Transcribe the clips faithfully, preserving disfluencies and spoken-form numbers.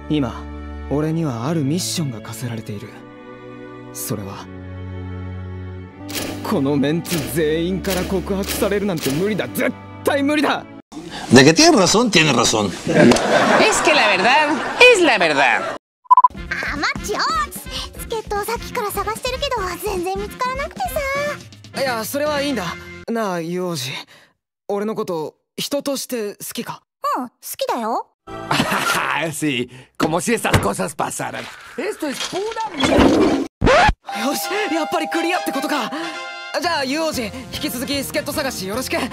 今俺にはあるミッションが課せられている。それはこのメンツ全員から告白されるなんて無理だ。絶対無理だ。 De que tienes razón, tienes razón. Es que la verdad es la verdad. あ、マッチよ。助っ人をさっきから探してるけど全然見つからなくてさ。 いや、それはいいんだ。なあ、幼児。俺のこと人として好きか？ うん、好きだよ。 Sí, como si estas cosas pasaran. Esto es pura... よし、やっぱりクリアってことか。じゃあ幼児、引き続き助っ人探しよろしく。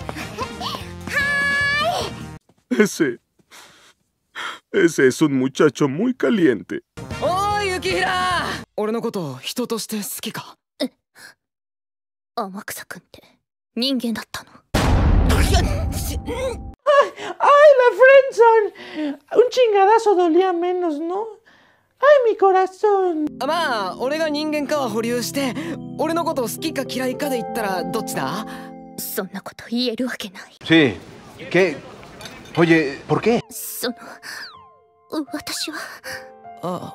Ese... Ese es un muchacho muy caliente. おーい、ユキヒラ。俺のこと人として好きか？ え、天草くんって人間だったの ¡Ay, la friendzone! Un chingadazo dolía menos, ¿no? ¡Ay, mi corazón! まあ、俺が人間かは保留して、俺のこと好きか嫌いかで言ったらどっちだ？ そんなこと言えるわけない。 Sí. ¿Qué? Oye, ¿por qué? その、私は。 あ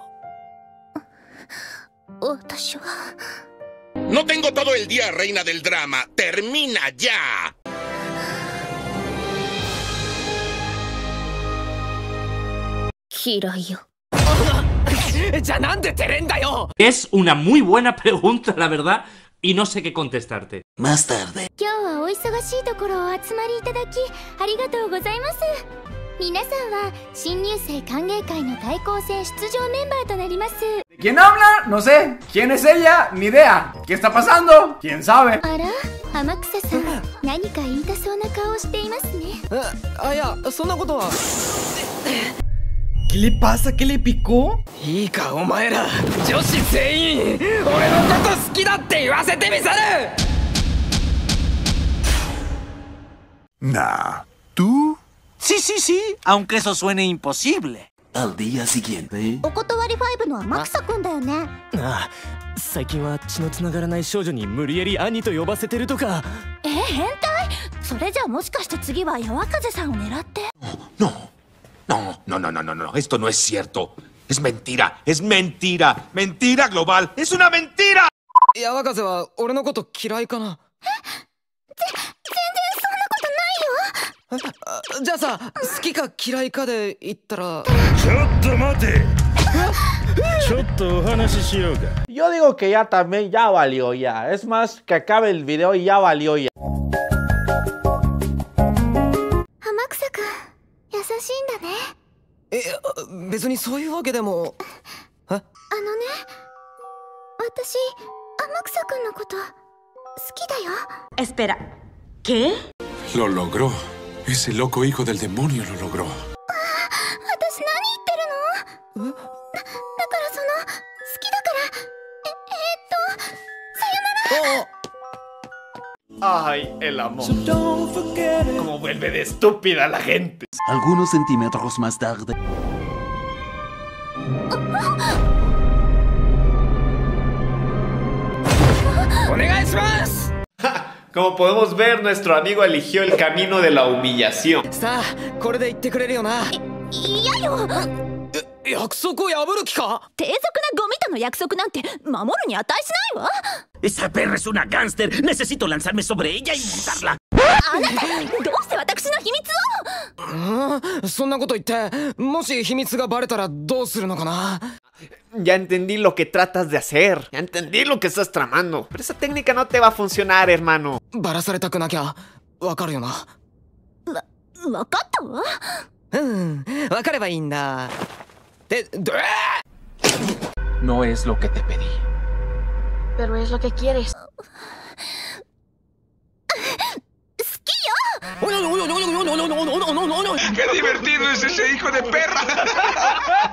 あ。私は。 No tengo todo el día, reina del drama. Termina ya. Es una muy buena pregunta, la verdad, y no sé qué contestarte. Más tarde. 今日はお忙しいところお集まりいただきありがとうございます。皆さんは新入生歓迎会の対抗戦出場メンバーとなります。 ¿Quién habla? No sé. ¿Quién es ella? Ni idea. ¿Qué está pasando? ¿Quién sabe? あら、天草さん、何か言いたそうな顔をしていますね。 あ、いや、そんなことは。 ¿Qué le pasa? ¿Qué le picó? いいか、お前ら女子全員俺のこと好きだって言わせてみせる。 Nah, ¿tú? Sí, sí, sí, aunque eso suene imposible. Al día siguiente. お断りファイブの天草くんだよね。 ああ、最近は血のつながらない少女に無理やり兄と呼ばせてるとか。 え、変態？それじゃあもしかして次は山風さんを狙って？ No. No, no, no, no, no, no, esto no es cierto. Es mentira, es mentira, mentira global, es una mentira. 山風は俺のこと嫌いかな？ え、ぜ、全然そんなことないよ。 じゃあさ、好きか嫌いかで言ったら。 ちょっと待て。ちょっとお話ししようか。 Yo digo que ya también ya valió ya. Es más, que acabe el video y ya valió ya. 天草くん。 優しいんだね。 え、別にそういうわけでも。え？あのね、 私天草くんのこと好きだよ。 Espera, ¿qué? Lo logró. Ese loco hijo del demonio lo logró. 私何言ってるの？だ、だからその好きだからえ、えー、っとさよなら。 Ay, el amor. Como vuelve de estúpida la gente. Algunos centímetros más tarde. Como podemos ver, nuestro amigo eligió el camino de la humillación. さあ、これで言ってくれるよな。 いやよ。 約束を破る気か？ 低俗なゴミとの約束なんて守るに値しないわ。 Esa perra es una gánster. Necesito lanzarme sobre ella y matarla. あなた、どうして私の秘密を？ そんなこと言って、もし秘密がバレたらどうするのかな？ Ya entendí lo que tratas de hacer. Ya entendí lo que estás tramando. Pero esa técnica no te va a funcionar, hermano. バラされたくなきゃわかるよな。 わ、わかったわ。 うん、わかればいいんだ。で、で No es lo que te pedí. Pero es lo que quieres. 好きよ。 ¡Qué divertido es ese hijo de perra!